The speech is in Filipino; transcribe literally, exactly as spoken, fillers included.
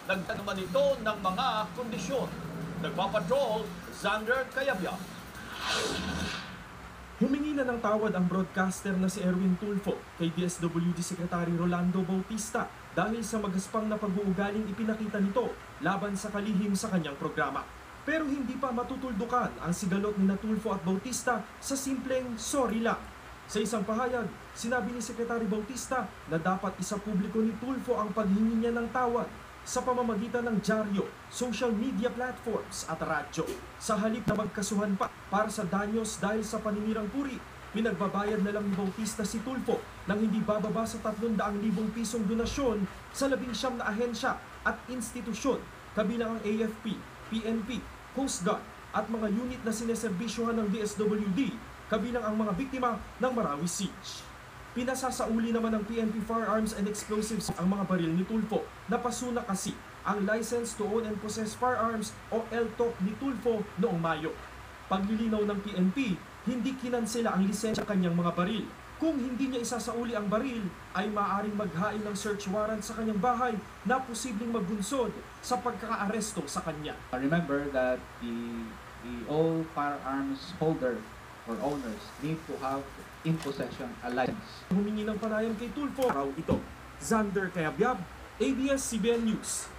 Nagtan naman ito ng mga kondisyon. Nagpapatrol, Xander Cayabia. Humingi na ng tawad ang broadcaster na si Erwin Tulfo kay D S W D Secretary Rolando Bautista dahil sa magaspang na pag-uugaling ipinakita nito laban sa kalihim sa kanyang programa. Pero hindi pa matutuldukan ang sigalot ni Tulfo at Bautista sa simpleng sorry lang. Sa isang pahayag, sinabi ni Secretary Bautista na dapat isa publiko ni Tulfo ang paghingi niya ng tawad sa pamamagitan ng dyaryo, social media platforms at radyo. Sa halip na magkasuhan pa para sa danyos dahil sa paninirang puri, pinagbabayad na lang ni Bautista si Tulfo nang hindi bababa sa tatlong daang libong pisong donasyon sa labing siyam na ahensya at institusyon, kabilang ang A F P, P N P, Coast Guard at mga unit na sineserbisyohan ng D S W D, kabilang ang mga biktima ng Marawi Siege. Pinasasauli naman ng P N P Firearms and Explosives ang mga baril ni Tulfo na pasuna kasi ang License to Own and Possess Firearms o L T O C ni Tulfo noong Mayo. Paglilinaw ng P N P, hindi kinansela ang lisensya kanyang mga baril. Kung hindi niya isasauli ang baril, ay maaaring maghain ng search warrant sa kanyang bahay na posibleng magbunsod sa pagkakaaresto sa kanya. Remember that the, the all firearms holder or owners need to have in possession a license. Humingi ng panayam kay Tulfo, araw ito. Xander Cayabyab, A B S C B N News.